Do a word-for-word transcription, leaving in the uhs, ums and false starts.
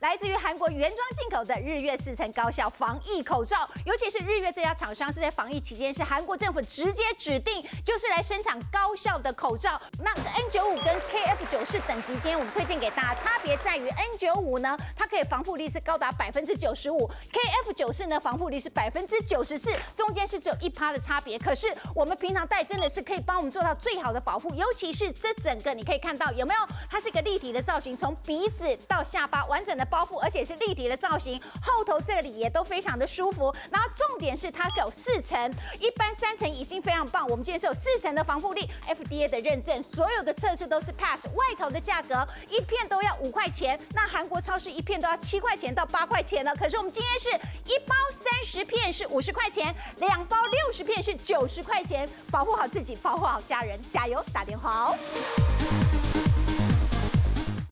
来自于韩国原装进口的日月四层高效防疫口罩，尤其是日月这家厂商是在防疫期间是韩国政府直接指定就是来生产高效的口罩。那 N 九五跟 K F 九四等级间，我们推荐给大家差别在于 N 九五呢，它可以防护力是高达百分之九十五 ，K F 九四呢防护力是百分之九十四，中间是只有一趴的差别。可是我们平常戴真的是可以帮我们做到最好的保护，尤其是这整个你可以看到有没有？它是一个立体的造型，从鼻子到下巴完整的包覆，而且是立体的造型，后头这里也都非常的舒服。然后重点是它有四层，一般三层已经非常棒，我们今天是有四层的防护力 ，F D A 的认证，所有的测试都是 pass。外口的价格一片都要五块钱，那韩国超市一片都要七块钱到八块钱了。可是我们今天是一包三十片是五十块钱，两包六十片是九十块钱，保护好自己，保护好家人，加油！打电话哦。